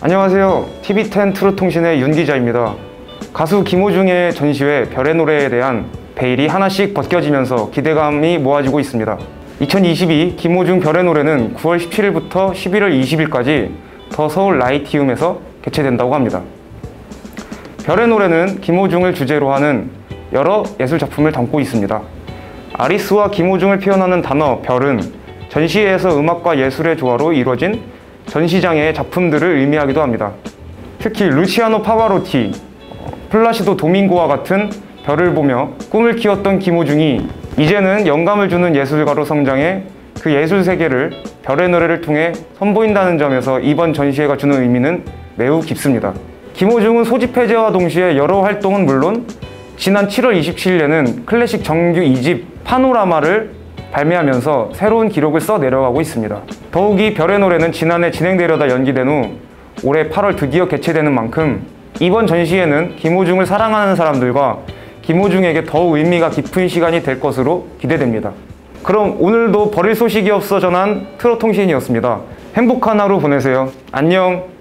안녕하세요. TV10 트롯통신의 윤 기자입니다. 가수 김호중의 전시회 별의 노래에 대한 베일이 하나씩 벗겨지면서 기대감이 모아지고 있습니다. 2022 김호중 별의 노래는 9월 17일부터 11월 20일까지 더 서울 라이티움에서 개최된다고 합니다. 별의 노래는 김호중을 주제로 하는 여러 예술작품을 담고 있습니다. 아리스와 김호중을 표현하는 단어 별은 전시회에서 음악과 예술의 조화로 이루어진 전시장의 작품들을 의미하기도 합니다. 특히 루치아노 파바로티, 플라시도 도밍고와 같은 별을 보며 꿈을 키웠던 김호중이 이제는 영감을 주는 예술가로 성장해 그 예술 세계를 별의 노래를 통해 선보인다는 점에서 이번 전시회가 주는 의미는 매우 깊습니다. 김호중은 소집 해제와 동시에 여러 활동은 물론 지난 7월 27일에는 클래식 정규 2집 파노라마를 발매하면서 새로운 기록을 써 내려가고 있습니다. 더욱이 별의 노래는 지난해 진행되려다 연기된 후 올해 8월 드디어 개최되는 만큼 이번 전시회는 김호중을 사랑하는 사람들과 김호중에게 더욱 의미가 깊은 시간이 될 것으로 기대됩니다. 그럼 오늘도 버릴 소식이 없어 전한 트롯통신이었습니다. 행복한 하루 보내세요. 안녕.